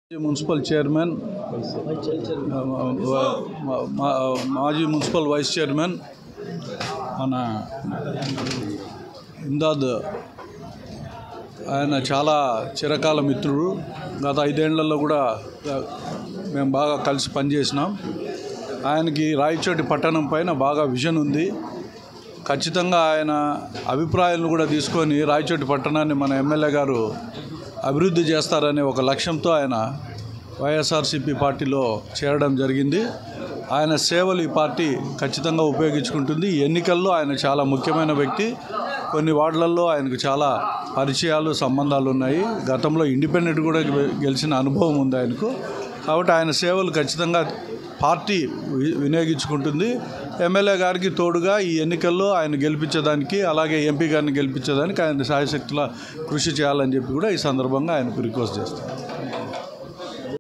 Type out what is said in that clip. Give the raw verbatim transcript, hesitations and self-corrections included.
Municipal chairman మాజీ municipal vice chairman మన ఇందాద్ ఆయన చాలా చిరకాల మిత్రుడు. గత ఐదేళ్లలో కూడా మేము బాగా కలిసి పనిచేసినాం. ఆయనకి రాయచోటి పట్టణం పైన బాగా విజన్ ఉంది. ఖచ్చితంగా ఆయన అభిప్రాయాలను కూడా తీసుకొని రాయచోటి పట్టణాన్ని మన ఎమ్మెల్యే గారు అభివృద్ధి చేస్తారనే ఒక లక్ష్యంతో ఆయన వైఎస్ఆర్సీపీ పార్టీలో చేరడం జరిగింది. ఆయన సేవలు ఈ పార్టీ ఖచ్చితంగా ఉపయోగించుకుంటుంది. ఈ ఎన్నికల్లో ఆయన చాలా ముఖ్యమైన వ్యక్తి. కొన్ని వార్డులలో ఆయనకు చాలా పరిచయాలు సంబంధాలు ఉన్నాయి. గతంలో ఇండిపెండెంట్ కూడా గెలిచిన అనుభవం ఉంది ఆయనకు. కాబట్టి ఆయన సేవలు ఖచ్చితంగా పార్టీ వినియోగించుకుంటుంది. ఎమ్మెల్యే గారికి తోడుగా ఈ ఎన్నికల్లో ఆయన గెలిపించడానికి, అలాగే ఎంపీ గారిని గెలిపించడానికి ఆయన శాయశక్తుల కృషి చేయాలని చెప్పి కూడా ఈ సందర్భంగా ఆయనకు రిక్వెస్ట్ చేస్తాను.